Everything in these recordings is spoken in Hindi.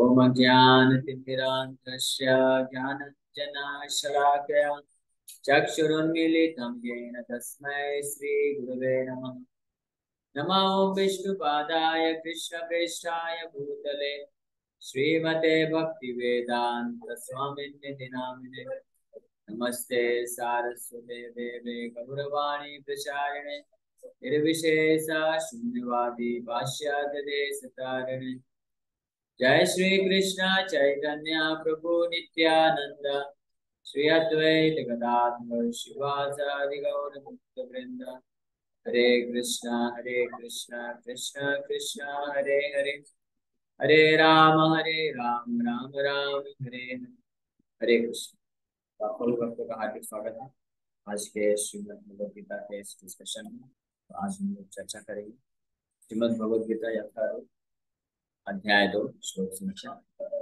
ओम अज्ञानतिमिरान्धस्य ज्ञानाञ्जनशलाकया चक्षुरुन्मीलितं येन तस्मै श्रीगुरवे नमः। नमो विष्णुपादाय कृष्णप्रेष्ठाय भूतले श्रीमते भक्तिवेदान्तस्वामिन्निधि नामिने। नमस्ते सारस्वते देवे गौरवाणी प्रचारिणे निर्विशेष शून्यवादी पाश्चात्य देशतारिणे। जय श्री कृष्ण चैतन्य प्रभु नित्यानंद श्री अद्वैत गदाधर शिवाचार्य गौर भक्त वृंद। हरे कृष्णा कृष्ण कृष्ण हरे हरे, हरे राम राम राम हरे हरे। हरे कृष्ण। आप सभी भक्तों का हार्दिक स्वागत है आज के श्रीमद् भगवद गीता के इस डिस्कशन में। तो आज हम लोग चर्चा करेंगे श्रीमद् भगवद गीता यथारूप अध्याय 2 श्लोक संख्या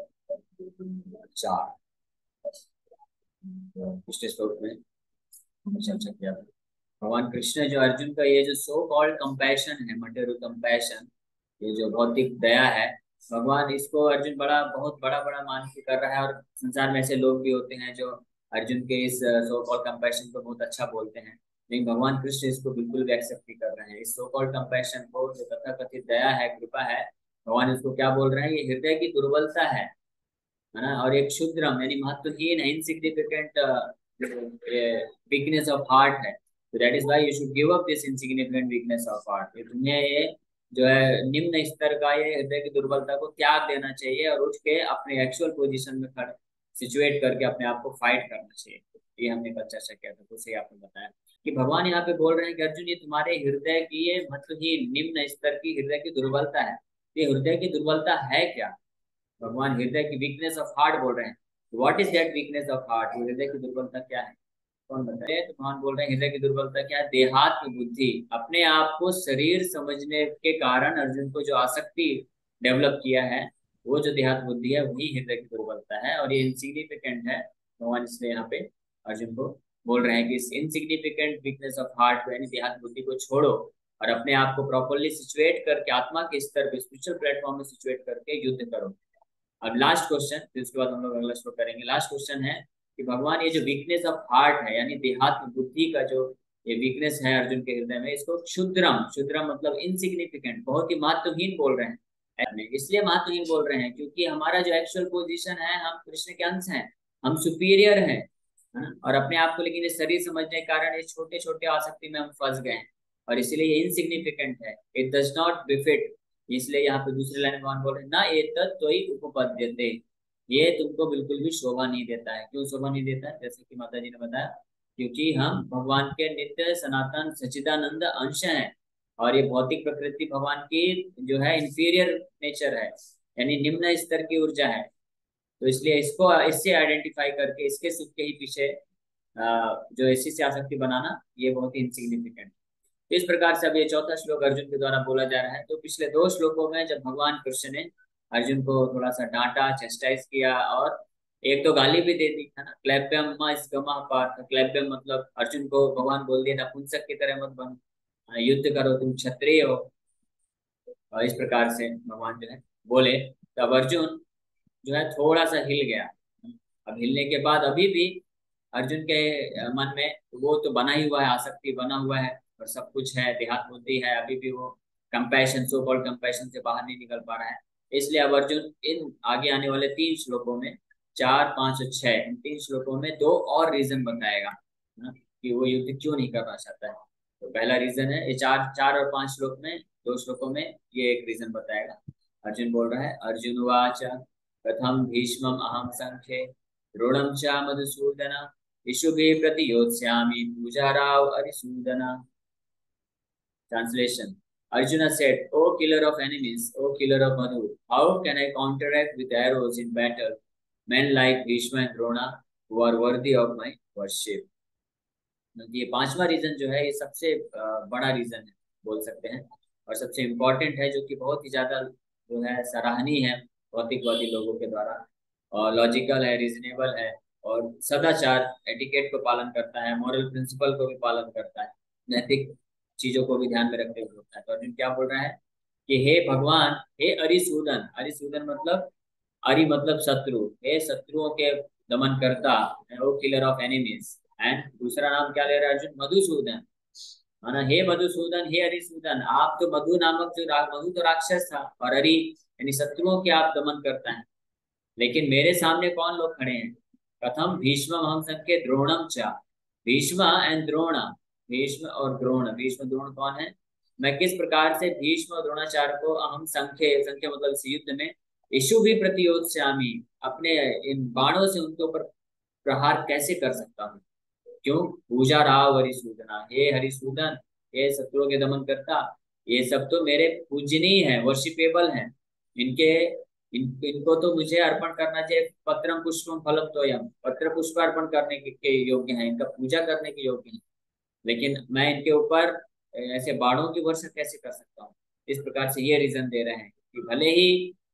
4। तो पिछले श्लोक में हमने चर्चा किया था भगवान कृष्ण जो अर्जुन का ये जो सो कॉल्ड कंपैशन है, मटेरियल कंपैशन, ये जो भौतिक दया है, भगवान इसको अर्जुन बहुत बड़ा बड़ा मान के कर रहा है। और संसार में ऐसे लोग भी होते हैं जो अर्जुन के इस सो कॉल्ड कंपैशन को बहुत अच्छा बोलते हैं, लेकिन भगवान कृष्ण इसको बिल्कुल भी एक्सेप्ट नहीं कर रहे हैं। इस सो कॉल्ड कंपैशन को, जो तथाकथित दया है, कृपा है, भगवान इसको क्या बोल रहे हैं? ये हृदय की दुर्बलता है ना, और एक क्षुद्रम यानी महत्वहीन है, इनसिग्निफिकेंट वीकनेस ऑफ हार्ट है। तो that is why you should give up this insignificant weakness of heart. ये तुम्हें ये जो है निम्न स्तर का ये हृदय की दुर्बलता को त्याग देना चाहिए और उठ के अपने एक्चुअल पोजीशन में खड़े सिचुएट करके अपने आप को फाइट करना चाहिए। ये हमने कल चर्चा किया था, तो उसे आपने बताया कि भगवान यहाँ पे बोल रहे हैं कि अर्जुन, ये तुम्हारे हृदय की ये महत्वहीन निम्न स्तर की हृदय की दुर्बलता है। ये हृदय की दुर्बलता है क्या? भगवान हृदय की वीकनेस ऑफ हार्ट बोल रहे हैं। What is that weakness of heart? हृदय की दुर्बलता क्या है? कौन बताए? तो भगवान बोल रहे हैं हृदय की दुर्बलता क्या है? देहात्म बुद्धि। अपने आप को शरीर समझने के कारण अर्जुन को जो आसक्ति डेवलप किया है, वो जो देहात्म बुद्धि है, वही हृदय की दुर्बलता है। और ये इनसिग्निफिकेंट है। भगवान इसलिए यहाँ पे अर्जुन को बोल रहे हैं कि इस इनसिग्निफिकेंट वीकनेस ऑफ हार्ट को यानी देहात्म बुद्धि को छोड़ो और अपने आप को प्रॉपरली सिचुएट करके आत्मा के स्तर पे स्पिरिचुअल प्लेटफॉर्म में सिचुएट करके युद्ध करो। अब लास्ट क्वेश्चन, फिर उसके बाद हम लोग अगला श्लोक करेंगे। लास्ट क्वेश्चन है कि भगवान ये जो वीकनेस ऑफ हार्ट है यानी देहात्म बुद्धि का जो ये वीकनेस है अर्जुन के हृदय में, इसको क्षुद्रम, क्षुद्रम मतलब इनसिग्निफिकेंट, बहुत ही महत्वहीन बोल रहे हैं। इसलिए महत्वहीन बोल रहे हैं क्योंकि हमारा जो एक्चुअल पोजीशन है, हम कृष्ण के अंश हैं, हम सुपीरियर हैं, है ना। और अपने आप को लेकिन ये शरीर समझने के कारण ये छोटे छोटे आसक्ति में हम फंस गए हैं और इसीलिए ये इनसिग्निफिकेंट है। It does not befit. इसलिए यहाँ पे दूसरे लाइन में भगवान बोल रहे हैं ना, ये तत्त्वयि उपपद्यते, ये तुमको बिल्कुल भी शोभा नहीं देता है। क्यों शोभा नहीं देता है? जैसे कि माता जी ने बताया, क्योंकि हम भगवान के नित्य सनातन सच्चिदानंद अंश हैं और ये भौतिक प्रकृति भगवान की जो है इंफीरियर नेचर है, यानी निम्न स्तर की ऊर्जा है। तो इसलिए इसको इससे आइडेंटिफाई करके इसके सुख के ही पीछे जो इसी से आसक्ति बनाना, ये बहुत ही इंसिग्निफिकेंट। इस प्रकार से अब ये चौथा श्लोक अर्जुन के द्वारा बोला जा रहा है। तो पिछले 2 श्लोकों में जब भगवान कृष्ण ने अर्जुन को थोड़ा सा डांटा, चेस्टाइज किया और एक तो गाली भी दे दी, है ना। क्लैप्यम गमः पार्थ। क्लैप्यम मतलब अर्जुन को भगवान बोल दिया नपुंसक की तरह मत बनो, युद्ध करो, तुम क्षत्रिय हो। और इस प्रकार से भगवान जो है बोले, तब अर्जुन जो है थोड़ा सा हिल गया। अब हिलने के बाद अभी भी अर्जुन के मन में वो तो बना ही हुआ है, आसक्ति बना हुआ है और सब कुछ है, देहात बुद्धि है, अभी भी वो कंपैशन, सो कॉल्ड कंपैशन से बाहर नहीं निकल पा रहा है। इसलिए अब अर्जुन इन आगे आने वाले 3 श्लोकों में, 4, 5 और 6, इन 3 श्लोकों में 2 और रीजन बताएगा, है ना, कि वो युद्ध क्यों नहीं करना चाहता है। तो पहला रीजन है ये 4 और 5 श्लोक में, 2 श्लोकों में ये एक रीजन बताएगा। अर्जुन बोल रहा है, अर्जुन वाच कथम भीष्मम अहम संख्ये द्रोणम च Madhusudan इषुभिः प्रतियोत्स्यामि पूजाराव Arisudan. Translation: Arjuna said, "O killer of enemies, O killer of Madhu, how can I counteract with arrows in battle men like Bhishma and Drona who are worthy of my worship?" ये 5वां रीजन जो है, ये सबसे बड़ा रीजन है बोल सकते हैं और सबसे इम्पोर्टेंट है, जो कि बहुत ही ज्यादा जो है सराहनीय है भौतिकवादी लोगों के द्वारा, और लॉजिकल है, रीजनेबल है और सदाचार एटिकेट को पालन करता है, मॉरल प्रिंसिपल को भी पालन करता है, नैतिक चीजों को भी ध्यान में रखते हुए होता है। तो अर्जुन क्या बोल रहा है कि हे भगवान, हे अरिसूदन। अरिसूदन मतलब अरि मतलब शत्रु, हे शत्रुओं के दमन करता, O killer of enemies. And दूसरा नाम क्या ले रहा है अर्जुन? मधुसूदन, है ना। हे मधुसूदन, हे हरिसूदन, आप तो मधु नामक जो मधु तो राक्षस था, और हरि यानी शत्रुओं के आप दमन करता है। लेकिन मेरे सामने कौन लोग खड़े हैं? प्रथम भीष्म हम संख्य द्रोणम चा, भीष्म एंड द्रोण, भीष्म और द्रोण, भीष्म द्रोण कौन है? मैं किस प्रकार से भीष्म और द्रोणाचार्य को अहम संख्य, संख्य मतलब इस युद्ध में इशु भी प्रतियोत्स्यामि, अपने इन बाणों से उनके ऊपर प्रहार कैसे कर सकता हूँ? क्यों? पूजा राव हरिसूदना, हे हरिसूदन, हे शत्रुओं के दमन करता, ये सब तो मेरे पूजनीय है, वर्शिपेबल हैं। इनके इनको तो मुझे अर्पण करना चाहिए, पत्रम पुष्पम फलम तोयम, पत्र पुष्प अर्पण करने के योग्य हैं, इनका पूजा करने के योग्य हैं। लेकिन मैं इनके ऊपर ऐसे बाणों की वर्षा कैसे कर सकता हूँ? इस प्रकार से ये रीजन दे रहे हैं कि भले ही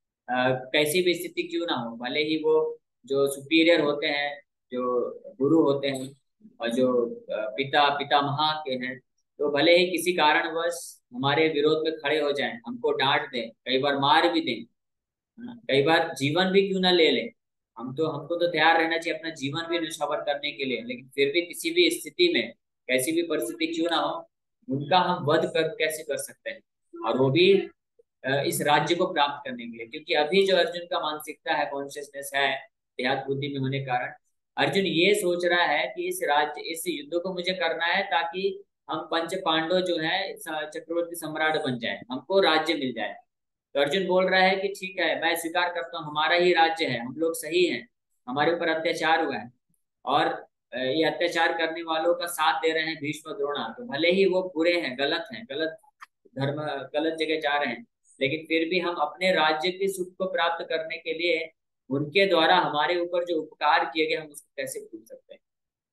कैसी भी स्थिति क्यों ना हो, भले ही वो जो सुपीरियर होते हैं, जो गुरु होते हैं, और जो पिता पितामह के हैं, तो भले ही किसी कारणवश हमारे विरोध में खड़े हो जाएं, हमको डांट दें, कई बार मार भी दें, हाँ, कई बार जीवन भी क्यों ना ले ले, हमको तो तैयार रहना चाहिए अपना जीवन भी न्यौछावर करने के लिए, लेकिन फिर भी किसी भी स्थिति में, कैसी भी परिस्थिति क्यों ना हो, उनका हम वध कर कैसे कर सकते हैं, और वो भी इस राज्य को प्राप्त करने के लिए। क्योंकि अभी जो अर्जुन का मानसिकता है, कॉन्शियसनेस है, देहात बुद्धि में होने के कारण अर्जुन ये सोच रहा है कि इस राज्य, इस युद्ध को मुझे करना है ताकि हम पंच पांडव जो है चक्रवर्ती सम्राट बन जाए, हमको राज्य मिल जाए। तो अर्जुन बोल रहा है कि ठीक है, मैं स्वीकार करता हूँ, हमारा ही राज्य है, हम लोग सही हैं, हमारे ऊपर अत्याचार हुआ है, और ये अत्याचार करने वालों का साथ दे रहे हैं भीष्म द्रोणा, तो भले ही वो बुरे हैं, गलत हैं, गलत धर्म, गलत जगह जा रहे हैं, लेकिन फिर भी हम अपने राज्य के सुख को प्राप्त करने के लिए उनके द्वारा हमारे ऊपर जो उपकार किए गए हम उसको कैसे भूल सकते हैं?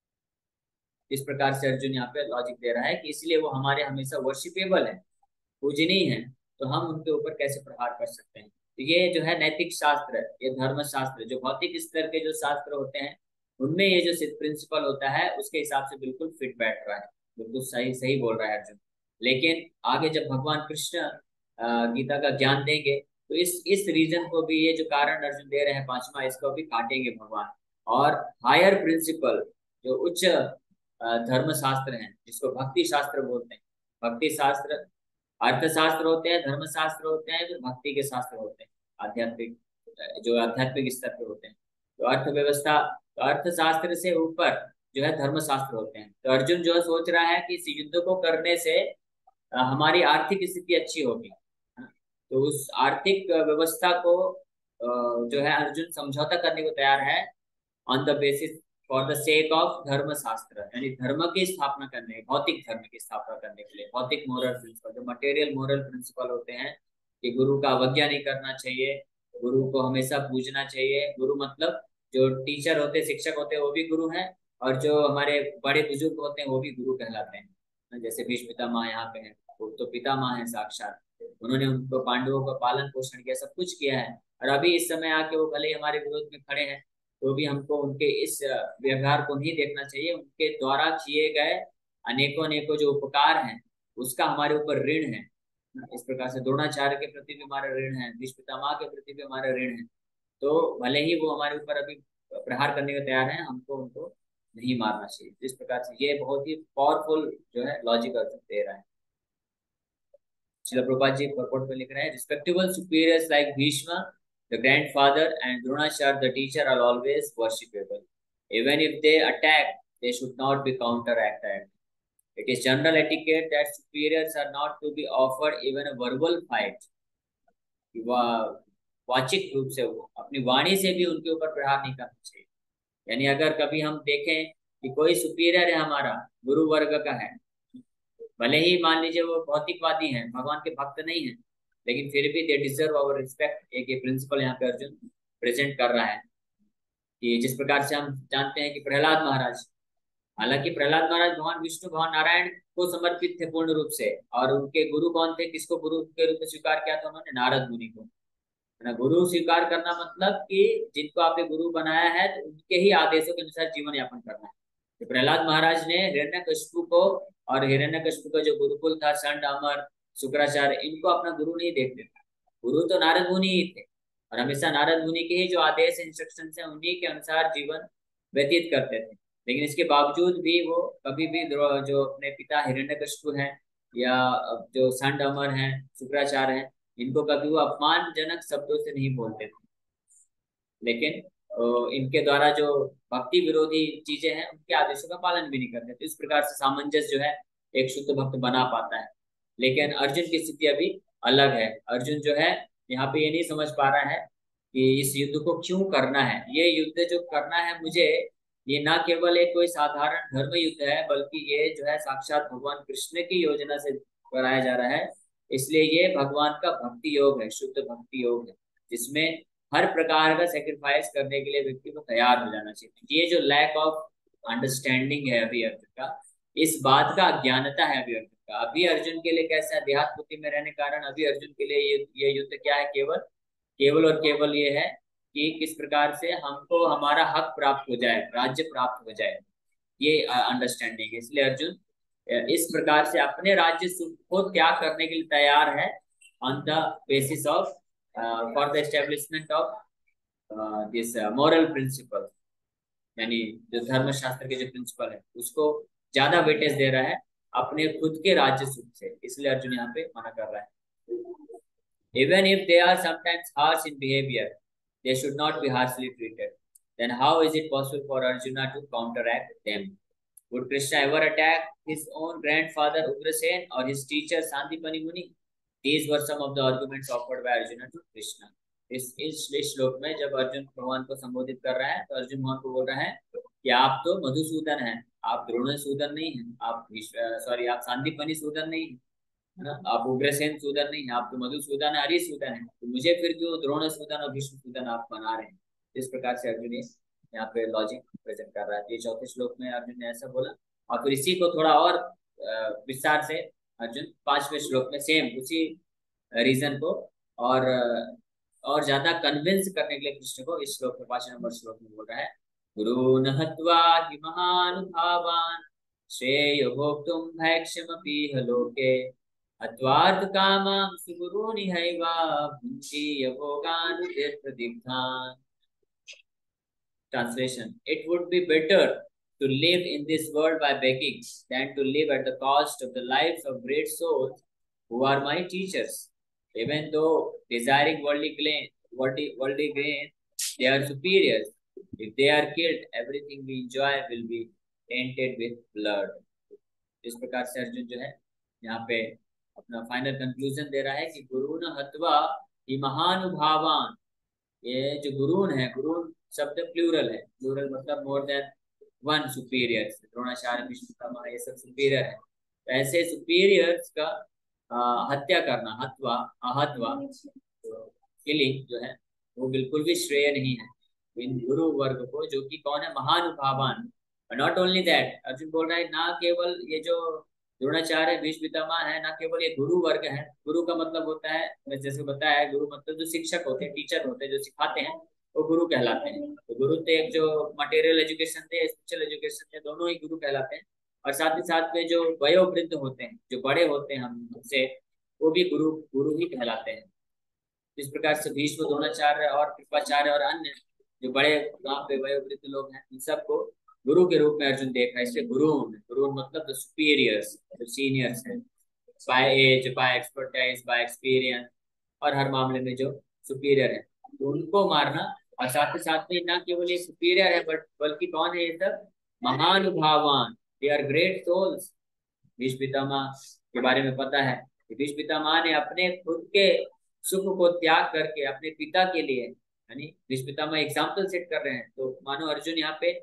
इस प्रकार से अर्जुन यहाँ पे लॉजिक दे रहा है कि इसलिए वो हमारे हमेशा वर्शिपेबल है, पूजनीय है, तो हम उनके ऊपर कैसे प्रहार कर सकते हैं? तो ये जो है नैतिक शास्त्र, ये धर्म शास्त्र, जो भौतिक स्तर के जो शास्त्र होते हैं, उनमें ये जो प्रिंसिपल होता है उसके हिसाब से बिल्कुल फिट बैठ रहा है, बिल्कुल सही सही बोल रहा है अर्जुन। लेकिन आगे जब भगवान कृष्ण गीता का ज्ञान देंगे, तो इस रीजन को भी, ये जो कारण अर्जुन दे रहे हैं पांचवा, इसको भी काटेंगे भगवान, और हायर प्रिंसिपल, जो उच्च धर्म शास्त्र हैं, जिसको भक्ति शास्त्र बोलते हैं, भक्ति शास्त्र, अर्थशास्त्र होते हैं, धर्मशास्त्र होते हैं, फिर भक्ति के शास्त्र होते हैं, आध्यात्मिक, जो आध्यात्मिक स्तर पे होते हैं। तो अर्थव्यवस्था, तो अर्थशास्त्र से ऊपर जो है धर्मशास्त्र होते हैं। तो अर्जुन जो सोच रहा है कि इस युद्ध को करने से हमारी आर्थिक स्थिति अच्छी होगी, है ना? तो उस आर्थिक व्यवस्था को जो है अर्जुन समझौता करने को तैयार है, on the basis, for the sake of dharma shastra, यानी धर्म की स्थापना करने, भौतिक धर्म की स्थापना करने के लिए, भौतिक मोरल प्रिंसिपल, जो मटेरियल मोरल प्रिंसिपल होते हैं, कि गुरु का अवज्ञा नहीं करना चाहिए, गुरु को हमेशा पूजना चाहिए। गुरु मतलब जो टीचर होते हैं, शिक्षक होते हैं, वो भी गुरु हैं, और जो हमारे बड़े बुजुर्ग होते हैं वो भी गुरु कहलाते हैं। जैसे भीष्म पितामह यहाँ पे हैं, वो तो पितामह है साक्षात, उन्होंने उनको, पांडवों का पालन पोषण किया, सब कुछ किया है, और अभी इस समय आके वो भले ही हमारे विरोध में खड़े हैं, तो भी हमको उनके इस व्यवहार को नहीं देखना चाहिए, उनके द्वारा किए गए अनेकों अनेकों जो उपकार हैं उसका हमारे ऊपर ऋण है। इस प्रकार से द्रोणाचार्य के प्रति भी हमारा ऋण है, भीष्म पितामह के प्रति भी हमारा ऋण है। तो भले ही वो हमारे ऊपर अभी प्रहार करने को तैयार है, हमको उनको नहीं मारना चाहिए। इस प्रकार से ये बहुत ही पावरफुल जो है लॉजिक अर्जुन दे रहा है। Srila Prabhupada ji purport में लिख रहे हैं, respectable superiors like Bhishma, the grandfather, and Dronacharya, the teacher, are always worshipable. Even if they attack, they should not be counteracted. It is general etiquette that superiors are not to be offered even a verbal fight. वाचिक रूप से, वो अपनी वाणी से भी उनके ऊपर प्रहार नहीं करना चाहिए। यानी अगर कभी हम देखें कि कोई सुपीरियर है हमारा, गुरु वर्ग का है, भले ही मान लीजिए वो भौतिकवादी हैं, भगवान के भक्त नहीं है, लेकिन फिर भी दे डिजर्व आवर रिस्पेक्ट। एक ये प्रिंसिपल यहाँ पे अर्जुन प्रेजेंट कर रहा है, कि जिस प्रकार से हम जानते हैं कि प्रहलाद महाराज, हालांकि प्रहलाद महाराज भगवान विष्णु, भगवान नारायण को समर्पित थे पूर्ण रूप से, और उनके गुरु कौन थे, किसको गुरु के रूप में स्वीकार किया था उन्होंने? नारद मुनि को, है ना। गुरु स्वीकार करना मतलब कि जिनको आपने गुरु बनाया है, तो उनके ही आदेशों के अनुसार जीवन यापन करना है। तो प्रहलाद महाराज ने हिरण्यकशिपु को, और हिरण्यकशिपु का जो गुरुकुल था, संड, अमर, शुक्राचार्य, इनको अपना गुरु नहीं देखते थे, गुरु तो नारद मुनि ही थे। और हमेशा नारद मुनि के ही जो आदेश इंस्ट्रक्शन है उन्हीं के अनुसार जीवन व्यतीत करते थे। लेकिन इसके बावजूद भी वो कभी भी जो अपने पिता हिरण्यकशिपु हैं या जो संड अमर हैं शुक्राचार्य हैं, इनको कभी वो अपमानजनक शब्दों से नहीं बोलते थे। लेकिन इनके द्वारा जो भक्ति विरोधी चीजें हैं उनके आदेशों का पालन भी नहीं करते, तो इस प्रकार से सामंजस्य जो है एक शुद्ध भक्त बना पाता है। लेकिन अर्जुन की स्थिति अभी अलग है। अर्जुन जो है यहाँ पे ये नहीं समझ पा रहा है कि इस युद्ध को क्यों करना है। ये युद्ध जो करना है मुझे, ये ना केवल एक कोई साधारण धर्म युद्ध है, बल्कि ये जो है साक्षात भगवान कृष्ण की योजना से कराया जा रहा है। इसलिए ये भगवान का भक्ति योग है, शुद्ध भक्ति योग है, जिसमें हर प्रकार का सेक्रीफाइस करने के लिए व्यक्ति को तैयार हो जाना चाहिए। ये जो लैक ऑफ अंडरस्टैंडिंग है अभी अर्जुन का, इस बात का अज्ञानता है अभी अर्जुन का। अभी अर्जुन के लिए कैसा देहात बुद्धि में रहने के कारण अभी अर्जुन के लिए ये युद्ध क्या है, केवल केवल और केवल ये है कि किस प्रकार से हमको हमारा हक प्राप्त हो जाए, राज्य प्राप्त हो जाए, ये अंडरस्टैंडिंग है। इसलिए अर्जुन इस प्रकार से अपने राज्य सुख को त्याग करने के लिए तैयार है, on the basis of for the establishment of this moral principle, यानी जो धर्मशास्त्र के जो प्रिंसिपल है उसको ज्यादा वेटेज दे रहा है अपने खुद के राज्य सुख से। इसलिए अर्जुन यहाँ पे मना कर रहा है। Even if they are sometimes harsh in behavior, they should not be harshly treated. Then how is it possible for Arjuna to counteract them? Would Krishna ever attack his own grandfather Ugrasen or his teacher Sandipani Muni? These were some of the arguments offered by Arjuna to Krishna. इस श्लोक में जब अर्जुन भगवान को संबोधित कर रहा है तो अर्जुन भगवान को बोल रहा है कि आप तो मधुसूदन हैं, आप द्रोणसूदन नहीं हैं, आप सॉरी आप सांदीपनि सूदन नहीं हैं, है ना, आप उग्रसेन सूदन नहीं है, आप तो मधुसूदन हरिसूदन है, तो मुझे फिर क्यों द्रोणसूदन और भीष्मसूदन आप बना रहे हैं। इस प्रकार से अर्जुन यहाँ पे लॉजिक प्रेजेंट कर रहा है। ये चौथे श्लोक में अर्जुन ने ऐसा बोला, और फिर इसी को थोड़ा और विस्तार से अर्जुन पांचवें श्लोक में सेम उसी रीजन को और ज्यादा कन्विंस करने के लिए कृष्ण को इस श्लोक में 5 नंबर श्लोक में बोल रहा है, गुरून् हत्वा हि महानुभावान् श्रेयो भोक्तुं भैक्ष्यमपीह लोके अत्वार्थ कामां सुगुरूनिहैवा भुञ्जी यभोगान् तीर्थदिग्धान्। Translation: It would be better to live in this world by begging than to live at the cost of the lives of great souls who are my teachers. Even though desiring worldly gain, they are superiors. If they are killed, everything we enjoy will be tainted with blood. इस प्रकार से अर्जुन जो है यहाँ पे अपना फाइनल कंक्लूजन दे रहा है कि गुरुन हत्वा हि महानुभावान। ये जो गुरुन है, गुरुन शब्द प्लूरल है, प्लूरल मतलब more than one superior, Dronacharya Bhishma ये सब सुपीरियर है। तो ऐसे सुपीरियर्स का हत्या करना, हत्वा आहत्वा किलिंग जो है वो बिल्कुल भी श्रेय नहीं है इन गुरु वर्ग को, जो कि कौन है, महानुभावान। नॉट ओनली दैट, अर्जुन बोल रहा है ना केवल ये जो द्रोणाचार्य भीष्म पितामह है, ना केवल ये गुरु वर्ग है। गुरु का मतलब होता है, मैं जैसे बताया, गुरु मतलब जो शिक्षक होते हैं, टीचर होते हैं, जो सिखाते हैं वो गुरु कहलाते हैं। तो गुरु तो एक जो मटेरियल एजुकेशन थे, स्पिरिचुअल एजुकेशन थे, दोनों ही गुरु कहलाते हैं। और साथ ही साथ में जो वयोवृद्ध होते हैं, जो बड़े होते हैं हमसे, वो भी गुरु गुरु ही कहलाते हैं। इस प्रकार से भीष्म, द्रोणाचार्य और कृपाचार्य और अन्य जो बड़े वहाँ पे वयोवृद्ध लोग हैं, इन सबको गुरु के रूप में अर्जुन देख रहा है। इसलिए गुरुन मतलब द सुपीरियर्स, जो सीनियर्स हैं, by age, by expertise, by experience, और हर मामले में जो सुपीरियर है, तो उनको मारना। और साथ ही साथ में ना केवल ये सुपीरियर है, बट बल्कि कौन है ये सब, महानुभावान, they are great souls. Bhishma Pitamah के बारे में पता है कि भीष्म पितामह ने अपने खुद के सुख को त्याग करके अपने पिता के लिए, यानी भीष्म पितामह एग्जाम्पल सेट कर रहे हैं। तो मानो अर्जुन यहाँ पे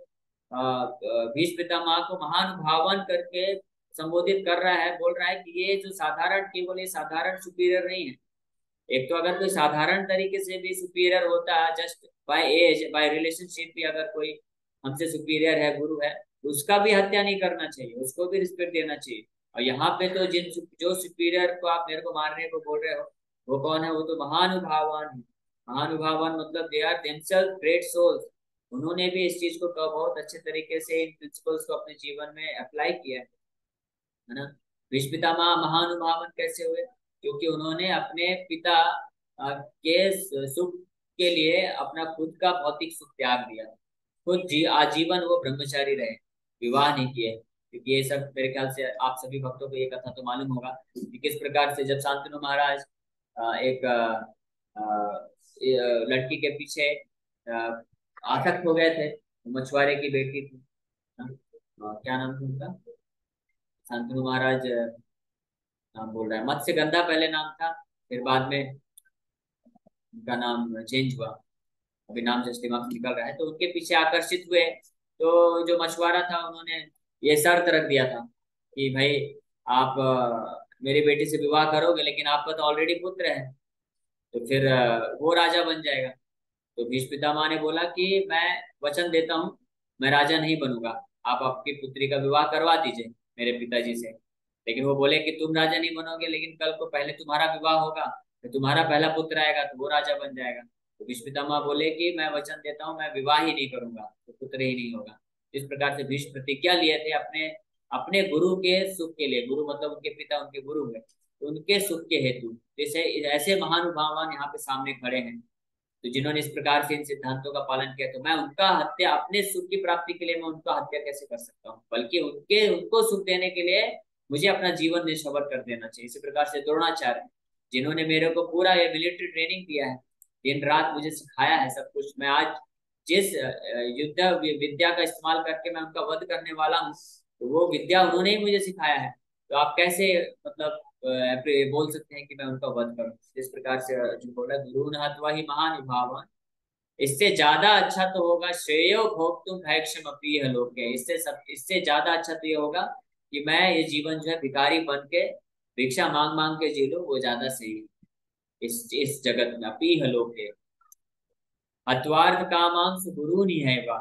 भीष्म पितामह को महानुभावान करके संबोधित कर रहा है, बोल रहा है कि ये जो साधारण, केवल ये साधारण सुपीरियर नहीं है। एक तो अगर कोई साधारण तरीके से भी सुपीरियर होता है, just by age, by relationship भी अगर कोई हमसे सुपीरियर है, गुरु है, तो उसका भी हत्या नहीं करना चाहिए, उसको भी रिस्पेक्ट देना चाहिए। और यहाँ पे तो जो सुपीरियर को आप मेरे को मारने को बोल रहे हो, वो कौन है, वो तो महानुभावान है। महानुभावान मतलब they are themselves great souls. उन्होंने भी इस चीज को बहुत अच्छे तरीके से इन प्रिंसिपल्स को अपने जीवन में अप्लाई किया है ना। भीष्म पितामह महानुभावन कैसे हुए, क्योंकि उन्होंने अपने पिता के सुख के लिए अपना खुद का भौतिक सुख त्याग दिया, खुद जी आजीवन वो ब्रह्मचारी रहे, विवाह नहीं किए। क्योंकि ये सब मेरे ख्याल से आप सभी भक्तों को ये कथा तो मालूम होगा कि किस प्रकार से जब शांतनु महाराज एक लड़की के पीछे आसक्त हो गए थे, मछुआरे की बेटी थी, क्या नाम था उनका, शांतनु महाराज, नाम बोल रहा है, मत्स्य गंधा पहले नाम था, फिर बाद में उनका नाम चेंज हुआ, अभी नाम जस्ट दिमाग से निकल रहा है। तो उनके पीछे आकर्षित हुए, तो जो मछुआरा था उन्होंने ये शर्त रख दिया था कि भाई आप मेरी बेटी से विवाह करोगे, लेकिन आपका तो ऑलरेडी पुत्र है, तो फिर वो राजा बन जाएगा। तो भीष्म पितामह ने बोला कि मैं वचन देता हूँ, मैं राजा नहीं बनूंगा, आप आपकी पुत्री का विवाह करवा दीजिए मेरे पिताजी से। लेकिन वो बोले कि तुम राजा नहीं बनोगे, लेकिन कल को पहले तुम्हारा विवाह होगा, तो तुम्हारा पहला पुत्र आएगा तो वो राजा बन जाएगा। तो भीष्म पितामह बोले कि मैं वचन देता हूँ, मैं विवाह ही नहीं करूंगा, तो पुत्र ही नहीं होगा। इस प्रकार से भीष्म प्रतिज्ञा लिए थे अपने अपने गुरु के सुख के लिए, गुरु मतलब उनके पिता उनके गुरु है, तो उनके सुख के हेतु। जैसे ऐसे महानुभावान यहाँ पे सामने खड़े हैं, तो जिन्होंने इस प्रकार से इन सिद्धांतों का पालन किया, तो मैं उनका हत्या अपने सुख की प्राप्ति के लिए मैं उनका हत्या कैसे कर सकता हूँ, बल्कि उनके उनको सुख देने के लिए मुझे अपना जीवन निछावर कर देना चाहिए। इसी प्रकार से द्रोणाचार्य, जिन्होंने मेरे को पूरा ये मिलिट्री ट्रेनिंग दिया है, दिन रात मुझे सिखाया है सब कुछ, मैं आज जिस युद्ध विद्या का इस्तेमाल करके मैं उनका वध करने वाला हूँ, तो वो विद्या उन्होंने ही मुझे सिखाया है। तो आप कैसे मतलब बोल सकते हैं कि मैं उनका वध करूं। इस प्रकार से अर्जुन बोला, गुरु न हत्वा ही महानुभावान, इससे ज्यादा अच्छा तो होगा श्रेयो भोक्तुम भैक्षम अपीह लोके, इससे ज्यादा अच्छा तो ये होगा कि मैं ये जीवन जो है भिखारी बन के भिक्षा मांग मांग के जी लूं, वो ज्यादा सही है इस जगत में। अपीह लोके हत्वार्थ कामांस गुरु निहैवा,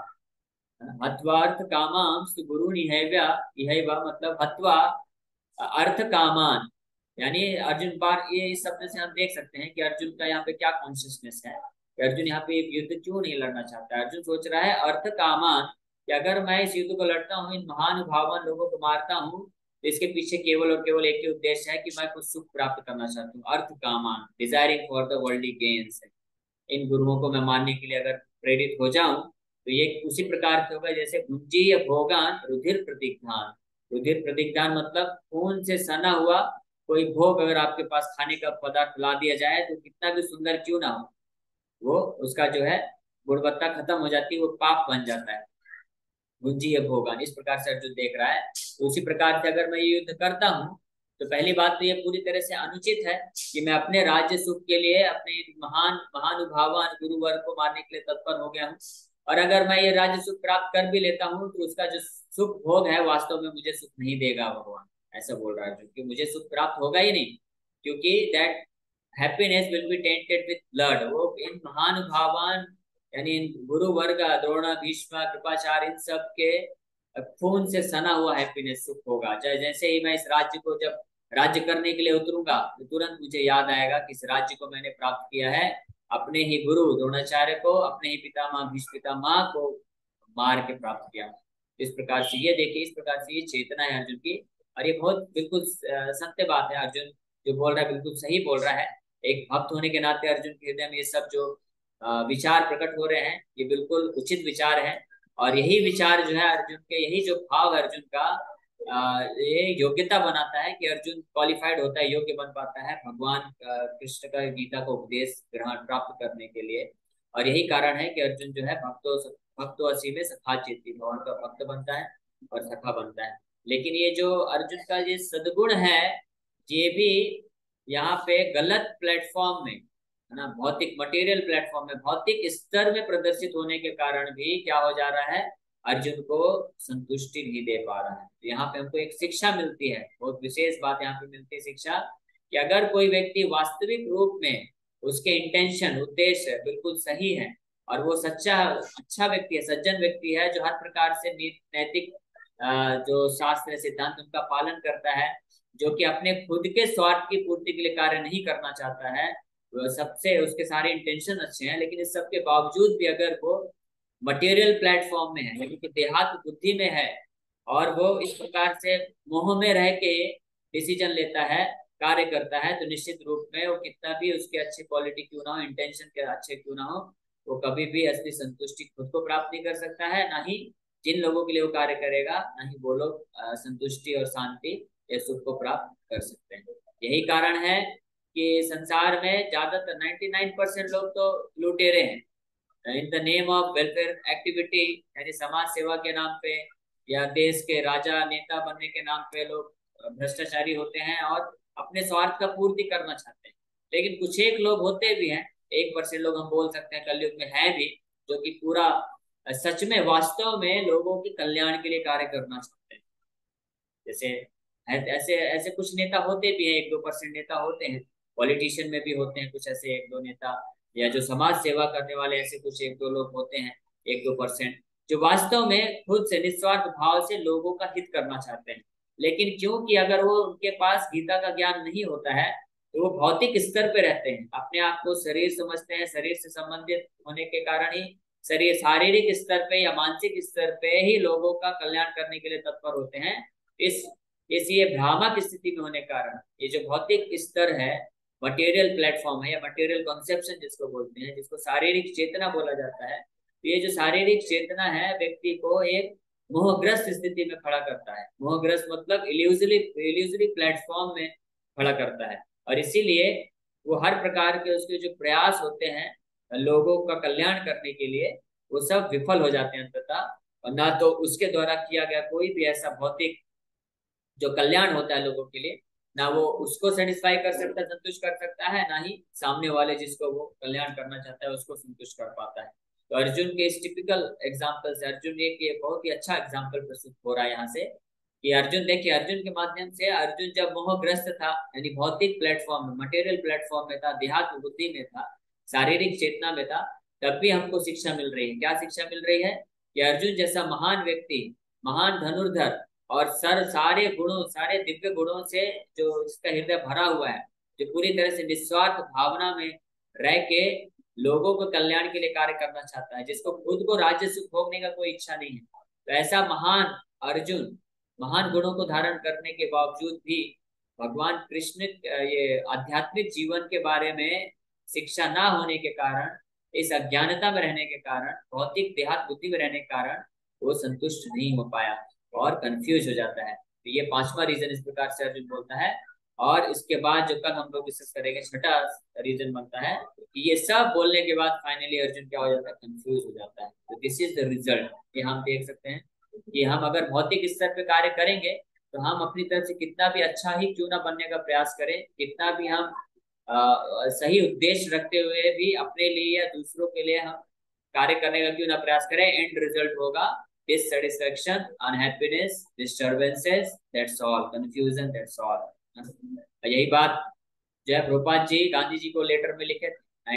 हत्वार्थ कामांस गुरु निहैवा, इहैवा मतलब हत्वा अर्थ कामान, यानी अर्जुन बार ये इस शब्द से हम देख सकते हैं कि अर्जुन का यहाँ पे क्या कॉन्शियसनेस है, कि अर्जुन यहाँ पे एक युद्ध क्यों नहीं लड़ना चाहता है। अर्जुन सोच रहा है अर्थ कामान, कि अगर मैं इस युद्ध को लड़ता हूँ, इन महानुभावन लोगों को मारता हूँ, तो इसके पीछे केवल और केवल एक ही उद्देश्य है कि मैं कुछ सुख प्राप्त करना चाहता हूँ। अर्थ कामान, desiring for the worldly gains है। इन गुरुओं को मैं मानने के लिए अगर प्रेरित हो जाऊं, तो ये उसी प्रकार से होगा जैसे भुंजीय भोगान रुधिर प्रतिग्धान। रुधिर प्रतिग्धान मतलब खून से सना हुआ कोई भोग अगर आपके पास खाने का पदार्थ ला दिया जाए, तो कितना भी सुंदर क्यों ना हो, वो उसका जो है गुणवत्ता खत्म हो जाती है, वो पाप बन जाता है। भुंजीय भोगान, इस प्रकार से अर्जुन देख रहा है। तो उसी प्रकार से अगर मैं ये युद्ध करता हूँ, तो पहली बात तो ये पूरी तरह से अनुचित है कि मैं अपने राज्य सुख के लिए अपने महान महानुभावान गुरुवर को मारने के लिए तत्पर हो गया हूँ। और अगर मैं ये राज्य सुख प्राप्त कर भी लेता हूँ, तो उसका जो सुख भोग है वास्तव में मुझे सुख नहीं देगा भगवान, ऐसा बोल रहा है अर्जुन, कि मुझे सुख प्राप्त होगा ही नहीं, क्योंकि that happiness will be tainted with blood. वो इन महानुभावान यानी इन गुरु वर्ग द्रोण भीष्म कृपाचार्य इन सब के खून से सना हुआ हैप्पीनेस सुख होगा। जैसे ही मैं इस राज्य को जब राज्य करने के लिए उतरूंगा, तो तुरंत मुझे याद आएगा कि इस राज्य को मैंने प्राप्त किया है अपने ही गुरु द्रोणाचार्य को, अपने ही पितामह भीष्म पितामह को मार के प्राप्त किया। इस प्रकार से ये देखिए, इस प्रकार से ये चेतना है अर्जुन की। और ये बहुत बिल्कुल सत्य बात है, अर्जुन जो बोल रहा है बिल्कुल सही बोल रहा है। एक भक्त होने के नाते अर्जुन के हृदय में ये सब जो विचार प्रकट हो रहे हैं, ये बिल्कुल उचित विचार है। और यही विचार जो है अर्जुन के, यही जो भाव है अर्जुन का, ये योग्यता बनाता है कि अर्जुन क्वालिफाइड होता है, योग्य बन पाता है भगवान कृष्ण का गीता का उपदेश ग्रहण प्राप्त करने के लिए। और यही कारण है कि अर्जुन जो है भक्तो असी में सखा चेती, भगवान का भक्त बनता है और सखा बनता है। लेकिन ये जो अर्जुन का ये सद्गुण है, ये भी यहाँ पे गलत प्लेटफॉर्म में है ना, भौतिक मटेरियल प्लेटफॉर्म में, भौतिक स्तर में प्रदर्शित होने के कारण भी क्या हो जा रहा है, अर्जुन को संतुष्टि नहीं दे पा रहा है। तो यहाँ पे हमको एक शिक्षा मिलती है, बहुत विशेष बात यहाँ पे मिलती है शिक्षा, कि अगर कोई व्यक्ति वास्तविक रूप में उसके इंटेंशन उद्देश्य बिल्कुल सही है, और वो सच्चा अच्छा व्यक्ति है, सज्जन व्यक्ति है, जो हर प्रकार से नैतिक जो शास्त्र सिद्धांत उनका पालन करता है, जो कि अपने खुद के स्वार्थ की पूर्ति के लिए कार्य नहीं करना चाहता है, सबसे उसके सारे इंटेंशन अच्छे हैं, लेकिन इस सब के बावजूद भी अगर वो मटेरियल प्लेटफॉर्म में है, यानी कि देहात बुद्धि में है, और वो इस प्रकार से मोह में रह के डिसीजन लेता है, कार्य करता है तो निश्चित रूप में वो कितना भी उसके अच्छे क्वालिटी क्यों ना हो, इंटेंशन के अच्छे क्यों ना हो, वो कभी भी असली संतुष्टि खुद को प्राप्त नहीं कर सकता है, ना ही जिन लोगों के लिए वो कार्य करेगा, ना ही वो लोग संतुष्टि और शांति या सुख को प्राप्त कर सकते हैं। यही कारण है कि संसार में ज्यादातर 99% लोग तो लुटेरे हैं, in the name of welfare activity, यानी समाज सेवा के नाम पे या देश के राजा नेता बनने के नाम पे लोग भ्रष्टाचारी होते हैं और अपने स्वार्थ का पूर्ति करना चाहते हैं। लेकिन कुछ एक लोग होते भी हैं, 1% लोग हम बोल सकते हैं कलयुग में है भी, जो कि पूरा सच में वास्तव में लोगों के कल्याण के लिए कार्य करना चाहते हैं। जैसे ऐसे ऐसे कुछ नेता होते भी हैं, 1-2% नेता होते हैं, पॉलिटिशियन में भी होते हैं कुछ ऐसे 1-2 नेता, या जो समाज सेवा करने वाले ऐसे कुछ 1-2 लोग होते हैं, 1-2%, जो वास्तव में खुद से निस्वार्थ भाव से लोगों का हित करना चाहते हैं। लेकिन क्योंकि अगर वो उनके पास गीता का ज्ञान नहीं होता है तो वो भौतिक स्तर पे रहते हैं, अपने आप को शरीर समझते हैं, शरीर से संबंधित होने के कारण ही शरीर शारीरिक स्तर पे या मानसिक स्तर पे ही लोगों का कल्याण करने के लिए तत्पर होते हैं। इस ये भ्रामक स्थिति में होने के कारण ये जो भौतिक स्तर है, मटेरियल प्लेटफॉर्म है या मटेरियल कॉन्सेप्शन जिसको बोलते हैं, जिसको शारीरिक चेतना बोला जाता है, तो ये जो शारीरिक चेतना है व्यक्ति को एक मोहग्रस्त स्थिति में खड़ा करता है। मोहग्रस्त मतलब इल्यूजरी इल्यूजरी प्लेटफॉर्म में खड़ा करता है, और इसीलिए वो हर प्रकार के उसके जो प्रयास होते हैं लोगों का कल्याण करने के लिए, वो सब विफल हो जाते हैं अंततः। और ना तो उसके द्वारा किया गया कोई भी ऐसा भौतिक जो कल्याण होता है लोगों के लिए, ना वो उसको सेटिस्फाई कर सकता, संतुष्ट कर सकता है, ना ही सामने वाले जिसको वो कल्याण करना चाहता है उसको संतुष्ट कर पाता है। तो अर्जुन के इस टिपिकल एग्जाम्पल से अर्जुन एक ये बहुत ही अच्छा एग्जाम्पल प्रस्तुत हो रहा है यहाँ से, कि अर्जुन देखिए, अर्जुन के माध्यम से अर्जुन जब मोहग्रस्त था, यानी भौतिक प्लेटफॉर्म में, मटेरियल प्लेटफॉर्म में था, देहात्म बुद्धि में था, शारीरिक चेतना में था, तब भी हमको शिक्षा मिल रही है। क्या शिक्षा मिल रही है? कि अर्जुन जैसा महान व्यक्ति, महान धनुर्धर, और सारे गुणों, सारे दिव्य गुणों से जो इसका हृदय भरा हुआ है, जो पूरी तरह से निस्वार्थ भावना में रह के लोगों को कल्याण के लिए कार्य करना चाहता है, जिसको खुद को राज्य सुख भोगने का कोई इच्छा नहीं है, तो ऐसा महान अर्जुन महान गुणों को धारण करने के बावजूद भी भगवान कृष्ण ये आध्यात्मिक जीवन के बारे में शिक्षा ना होने के कारण, इस अज्ञानता में रहने के कारण, भौतिक देहात बुद्धि में रहने के कारण वो संतुष्ट नहीं हो पाया और कंफ्यूज हो जाता है। तो ये पांचवा रीजन इस प्रकार से अर्जुन बोलता है। और इसके बाद जो कल हम लोग डिस्कस करेंगे, छठा रीजन बनता है कि ये सब बोलने के बाद फाइनली अर्जुन क्या हो जाता है? कंफ्यूज हो जाता है। तो दिस इज द रिजल्ट। ये हम देख सकते हैं कि हम अगर भौतिक स्तर पे कार्य करेंगे तो हम अपनी तरफ से कितना भी अच्छा ही क्यों ना बनने का प्रयास करें, कितना भी हम सही उद्देश्य रखते हुए भी अपने लिए या दूसरों के लिए हम कार्य करने का क्यों ना प्रयास करें, एंड रिजल्ट होगा dissatisfaction, unhappiness, disturbances, that's all, confusion, that's all. यही बात जो है प्रभुपाद जी गांधी जी को लेटर में लिखे थे,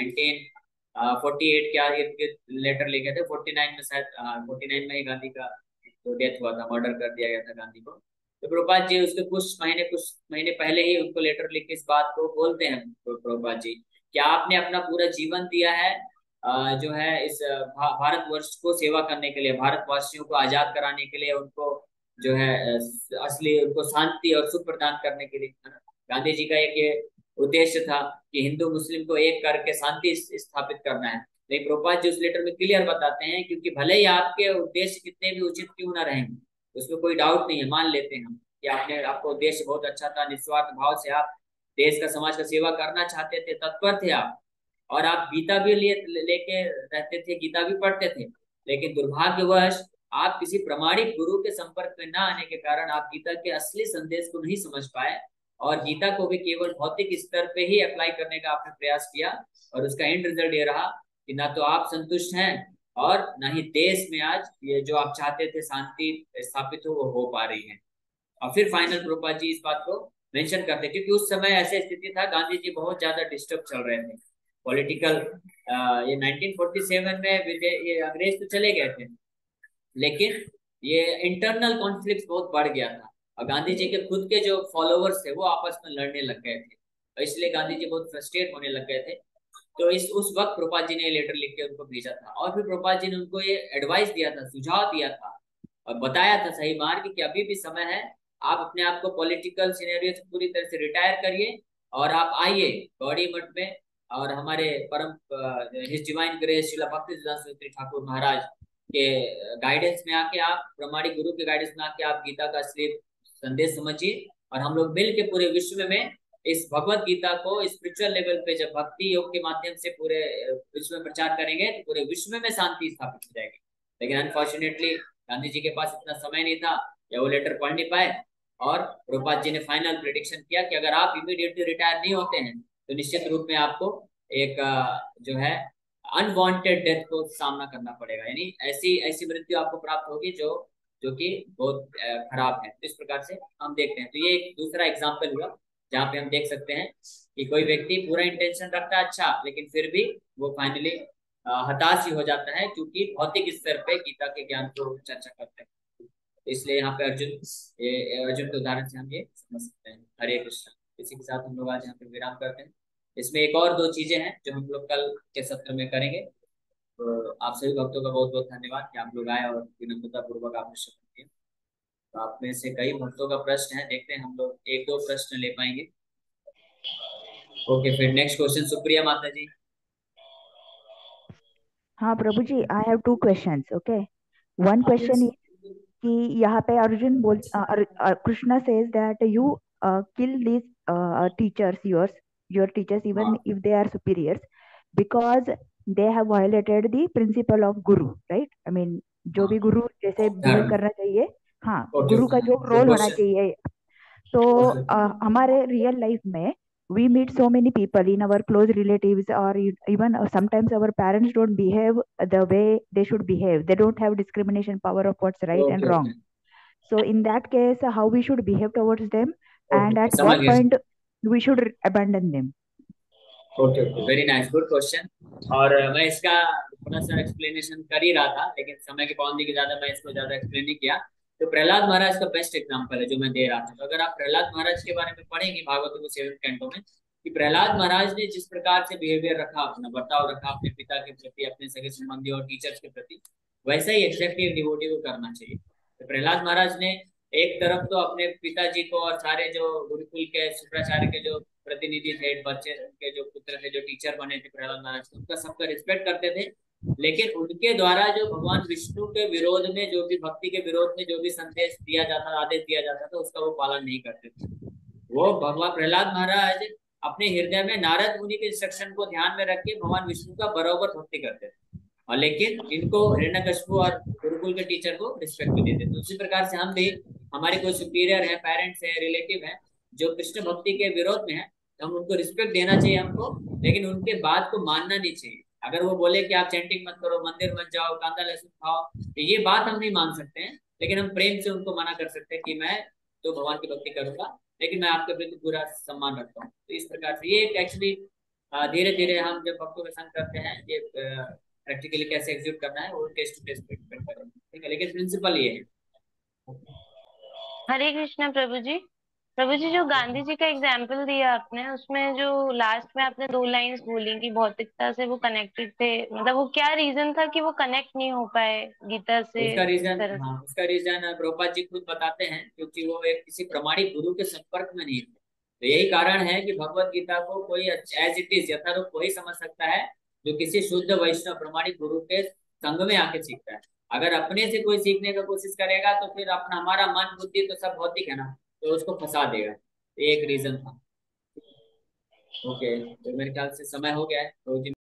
1948 क्या लेटर लिखे थे, 49 में शायद, 49 में ही गांधी का तो डेथ हुआ था, मर्डर कर दिया गया था गांधी को। तो प्रभुपाद जी उसके कुछ महीने पहले ही उनको लेटर लिख के इस बात को बोलते हैं प्रभुपाद जी कि आपने अपना पूरा जीवन दिया है जो है इस भारतवर्ष को सेवा करने के लिए, भारतवासियों को आजाद कराने के लिए, उनको जो है असली उनको शांति और सुख प्रदान करने के लिए, है ना? गांधी जी का एक ये उद्देश्य था कि हिंदू मुस्लिम को एक करके शांति स्थापित करना है। लेकिन प्रभुपाद जी उस लेटर में क्लियर बताते हैं, क्योंकि भले ही आपके उद्देश्य कितने भी उचित क्यों ना रहें, उसमें कोई डाउट नहीं है, मान लेते हैं हम कि आपका उद्देश्य बहुत अच्छा था, निस्वार्थ भाव से आप देश का समाज का सेवा करना चाहते थे, तत्पर थे आप, और आप गीता भी लेके रहते थे, गीता भी पढ़ते थे। लेकिन दुर्भाग्यवश आप किसी प्रमाणिक गुरु के संपर्क में ना आने के कारण आप गीता के असली संदेश को नहीं समझ पाए, और गीता को भी केवल भौतिक स्तर पे ही अप्लाई करने का आपने प्रयास किया, और उसका एंड रिजल्ट ये रहा कि ना तो आप संतुष्ट हैं और ना ही देश में आज ये जो आप चाहते थे शांति स्थापित हो पा रही है। और फिर फाइनल प्रभुपाद जी इस बात को मेंशन करते, क्योंकि उस समय ऐसे स्थिति था, गांधी जी बहुत ज्यादा डिस्टर्ब चल रहे थे पॉलिटिकल। ये 1947 में ये अंग्रेज तो चले गए थे, लेकिन ये इंटरनल कॉन्फ्लिक्ट बहुत बढ़ गया था, और गांधी जी के खुद के जो फॉलोअर्स थे वो आपस में लड़ने लग गए थे, और इसलिए गांधी जी बहुत फ्रस्ट्रेट होने लग गए थे। तो इस उस वक्त प्रभुपाद जी ने लेटर लिख के उनको भेजा था, और फिर प्रभुपाद जी ने उनको ये एडवाइस दिया था, सुझाव दिया था, और बताया था सही मार्ग कि अभी भी समय है, आप अपने आप को पॉलिटिकल सिनेरियो से पूरी तरह से रिटायर करिए और आप आइए गौड़ी मठ में, और हमारे परम हिज डिवाइन ग्रेस श्रीला भक्ति सिद्धांत सरस्वती ठाकुर महाराज के गाइडेंस में आके, आप प्रमाणिक गुरु के गाइडेंस में आके आप गीता का असली संदेश समझिए। और हम लोग मिल के पूरे विश्व में इस भगवत गीता को स्पिरिचुअल लेवल पे जब भक्ति योग के माध्यम से पूरे विश्व में प्रचार करेंगे तो पूरे विश्व में शांति स्थापित हो जाएगी। लेकिन अनफॉर्चुनेटली गांधी जी के पास इतना समय नहीं था या वो लेटर पढ़ नहीं पाए, और प्रभुपाद जी ने फाइनल प्रेडिक्शन किया कि अगर आप इमीडिएटली रिटायर नहीं होते हैं तो निश्चित रूप में आपको एक जो है अनवांटेड डेथ को सामना करना पड़ेगा, यानी ऐसी ऐसी मृत्यु आपको प्राप्त होगी जो जो कि बहुत खराब है। तो इस प्रकार से हम देखते हैं, तो ये एक दूसरा एग्जाम्पल हुआ जहाँ पे हम देख सकते हैं कि कोई व्यक्ति पूरा इंटेंशन रखता है अच्छा, लेकिन फिर भी वो फाइनली हताश ही हो जाता है, क्योंकि भौतिक स्तर पे गीता के ज्ञान को चर्चा करते हैं। तो इसलिए यहाँ पे अर्जुन, ये अर्जुन के उदाहरण से हम ये समझ सकते हैं। हरे कृष्ण। इसी के साथ हम लोग आज यहाँ पे विराम करते हैं। इसमें एक और दो चीजें हैं जो हम लोग कल के सत्र में करेंगे। तो आप सभी भक्तों का बहुत बहुत धन्यवाद कि आप लोग आए और विनम्रता पूर्वक आपने श्रवण किया। तो आप में से कई भक्तों का प्रश्न है, देखते हैं हम लोग एक दो प्रश्न ले पाएंगे। ओके, फिर नेक्स्ट क्वेश्चन सुप्रिया माता जी। हाँ प्रभु जी, I have two questions. Okay, one question is कि यहाँ पे Arjun Krishna says that you kill this teachers, your teachers even हाँ, if they are superiors, because they have violated the principle of guru, right? I mean जो हाँ, भी गुरु जैसे बिहेव धर्म। करना चाहिए, हाँ, ओके, गुरु का जो गुड रोल होना क्वेश्चन। चाहिए। तो हमारे रियल लाइफ में we meet so many people in our close relatives, or even sometimes our parents don't behave the way they should behave. They don't have discrimination power of what's right and okay, wrong. Okay, So in that case, how we should behave towards them, and okay, at समझ what गया। point we should abandon them. Okay, okay, very nice, good question. और मैं इसका थोड़ा सा एक्सप्लेनेशन कर ही रहा था, लेकिन समय की पाबंदी की ज्यादा मैं इसको ज्यादा एक्सप्लेन नहीं किया। तो प्रहलाद महाराज का बेस्ट एग्जांपल है जो मैं दे रहा था। तो अगर आप प्रहलाद महाराज के बारे में पढ़ेंगे भागवत के 7 कैंटो में, कि प्रहलाद महाराज ने जिस प्रकार से बिहेवियर रखा, अपना बर्ताव रखा अपने पिता के प्रति, अपने सगे संबंधी और टीचर्स के प्रति, वैसा ही एग्जैक्टली डिवोटी को करना चाहिए। तो प्रहलाद महाराज ने एक तरफ तो अपने पिताजी को और सारे जो गुरुकुल के शुक्राचार्य के जो प्रतिनिधि थे, बच्चे के जो पुत्र थे, जो टीचर बने थे प्रहलाद महाराज, उनका सबका रिस्पेक्ट करते थे। लेकिन उनके द्वारा जो भगवान विष्णु के विरोध में, जो भी भक्ति के विरोध में जो भी संदेश दिया जाता, आदेश दिया जाता था, उसका वो पालन नहीं करते थे। वो भगवान प्रहलाद महाराज अपने हृदय में नारद मुनि के इंस्ट्रक्शन को ध्यान में रख के भगवान विष्णु का बराबर भक्ति करते थे, और लेकिन इनको हिरण्यकशिपु और गुरुकुल के टीचर को रिस्पेक्ट भी देते थे। उसी प्रकार से हम भी, हमारे कोई सुपीरियर है, पेरेंट्स है, रिलेटिव है, जो कृष्ण भक्ति के विरोध में है, तो हम उनको रिस्पेक्ट देना चाहिए हमको, लेकिन उनके बात को मानना नहीं चाहिए। अगर वो बोले कि आप चैंटिंग मत करो, मंदिर मत जाओ, कांदा लहसुन खाओ, तो ये बात हम नहीं मान सकते हैं। लेकिन हम प्रेम से उनको मना कर सकते हैं कि मैं तो भगवान की भक्ति करूंगा, लेकिन मैं आपके प्रति पूरा सम्मान रखता हूँ। तो इस प्रकार से ये एक्चुअली धीरे धीरे हम जब भक्तों के संग करते हैं, ये प्रैक्टिकली कैसे एग्जीक्यूट करना है वो टेस्ट टू टेस्ट पे डिपेंड करेगा, ठीक है, लेकिन प्रिंसिपल ये है। हरे कृष्णा प्रभु जी। प्रभु जी, जो गांधी जी का एग्जाम्पल दिया आपने, उसमें जो लास्ट में आपने दो लाइंस बोली कि भौतिकता से वो कनेक्टेड थे, मतलब वो क्या रीजन था कि वो कनेक्ट नहीं हो पाए गीता से उसका इस रीजन, तरह हाँ, से? उसका रीजन प्रभुपाद जी खुद बताते हैं, क्योंकि वो एक किसी प्रमाणिक गुरु के संपर्क में नहीं थे। तो यही कारण है कि भगवत गीता को कोई एज इट इज यथारूप वही समझ सकता है जो किसी शुद्ध वैष्णव प्रमाणिक गुरु के संग में आके सीखता है। अगर अपने से कोई सीखने का कोशिश करेगा तो फिर अपना, हमारा मन बुद्धि तो सब भौतिक है ना, तो उसको फंसा देगा। ये एक रीजन था। ओके, तो मेरे ख्याल से समय हो गया है, तो